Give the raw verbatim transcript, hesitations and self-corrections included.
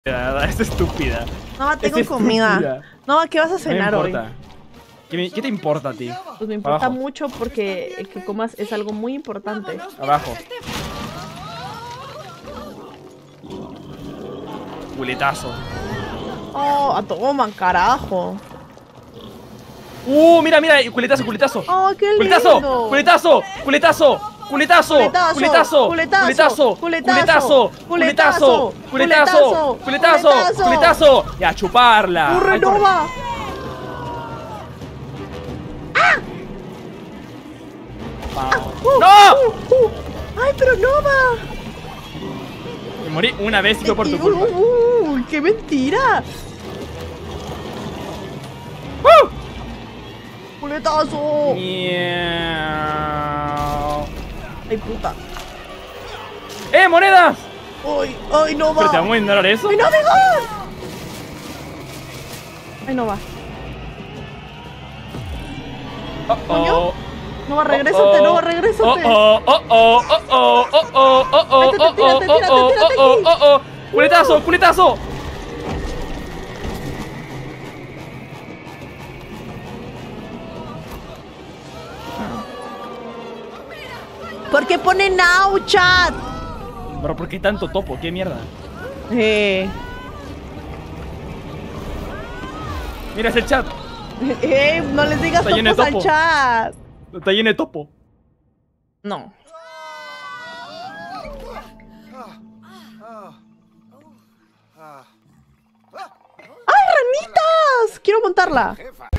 Es estúpida. No, tengo es comida. estúpida. No, ¿qué vas a cenar no me hoy? importa. ¿Qué, me- ¿Qué te importa a ti? Pues me importa Abajo. mucho porque el que comas es algo muy importante. Abajo. Culetazo. Oh, a toma, carajo. Uh, mira, mira, culetazo, culetazo. Oh, qué lindo. Culetazo, culetazo, culetazo. Culetazo, Culetazo, culetazo, culetazo, culetazo, culetazo, culetazo, culetazo, culetazo, culetazo, culetazo. culetazo. Y a chuparla. ¡Uh, Ay, corre. renova! Vamos. Uh, ¡No! uh, uh. ¡Ay, pero Nova! Me morí una vez y fue por tu Uh, culpa. uh, uh, ¡Qué mentira! ¡Uh! ¡Culetazo! Miau. ¡Ay, puta! ¡Eh, monedas! ¡Ay, ay, no ¿Pero te va! vamos a ignorar eso? ¡Ay, no, mejor! ¡Ay, no va! Oh, oh. No va, regrésate, no va, regrésate. Oh, oh, oh, oh, oh, oh, oh, oh, oh, oh, Métete, oh, tírate, oh, tírate, oh, tírate oh, aquí. oh, oh. ¡Culetazo, culetazo! ¿Por qué pone now, chat? Bro, ¿por qué tanto topo? ¿Qué mierda? Eh, Mira ese chat. eh, no les digas Está lleno de topos al topo. chat. Está lleno de topo. No. ¡Ay, ranitas! Quiero montarla. Jefa,